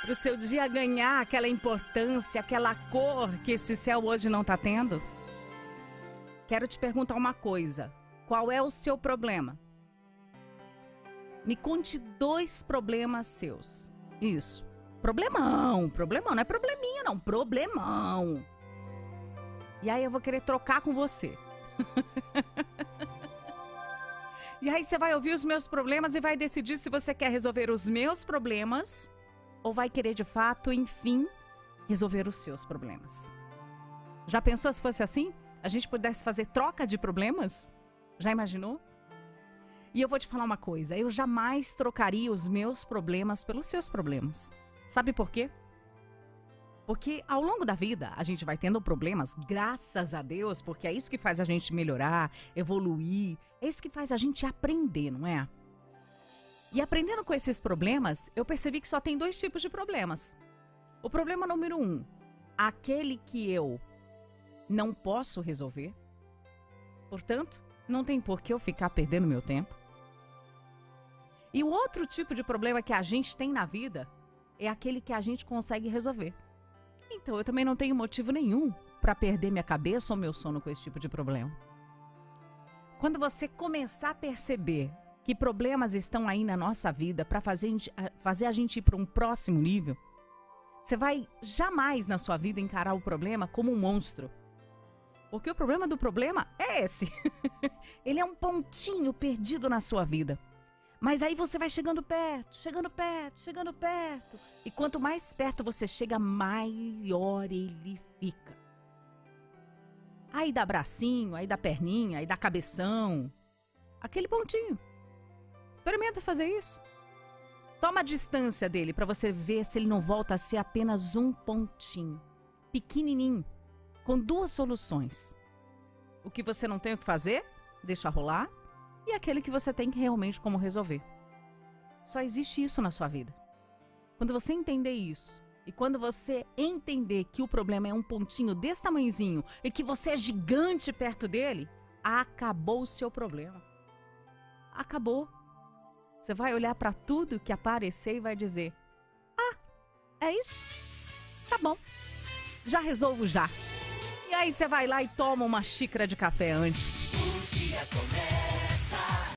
Para o seu dia ganhar aquela importância, aquela cor que esse céu hoje não está tendo? Quero te perguntar uma coisa. Qual é o seu problema? Me conte 2 problemas seus. Isso. Problemão, não é probleminha não, problemão. E aí eu vou querer trocar com você. E aí você vai ouvir os meus problemas e vai decidir se você quer resolver os meus problemas ou vai querer de fato, enfim, resolver os seus problemas. Já pensou se fosse assim? A gente pudesse fazer troca de problemas? Já imaginou? E eu vou te falar uma coisa, eu jamais trocaria os meus problemas pelos seus problemas. Sabe por quê? Porque ao longo da vida a gente vai tendo problemas, graças a Deus, porque é isso que faz a gente melhorar, evoluir, é isso que faz a gente aprender, não é? E aprendendo com esses problemas, eu percebi que só tem 2 tipos de problemas. O problema número 1, aquele que eu não posso resolver, portanto, não tem por que eu ficar perdendo meu tempo. E o outro tipo de problema que a gente tem na vida é aquele que a gente consegue resolver. Então, eu também não tenho motivo nenhum para perder minha cabeça ou meu sono com esse tipo de problema. Quando você começar a perceber que problemas estão aí na nossa vida para fazer a gente ir para um próximo nível, você vai jamais na sua vida encarar o problema como um monstro. Porque o problema do problema é esse. Ele é um pontinho perdido na sua vida. Mas aí você vai chegando perto, chegando perto, chegando perto. E quanto mais perto você chega, maior ele fica. Aí dá bracinho, aí dá perninha, aí dá cabeção. Aquele pontinho. Experimenta fazer isso. Toma a distância dele para você ver se ele não volta a ser apenas um pontinho. Pequenininho, com 2 soluções. O que você não tem o que fazer, deixa rolar. E aquele que você tem realmente como resolver. Só existe isso na sua vida. Quando você entender isso, e quando você entender que o problema é um pontinho desse tamanhozinho e que você é gigante perto dele, acabou o seu problema. Acabou. Você vai olhar para tudo que aparecer e vai dizer: ah, é isso? Tá bom. Já resolvo já. E aí você vai lá e toma uma xícara de café antes. O dia começa.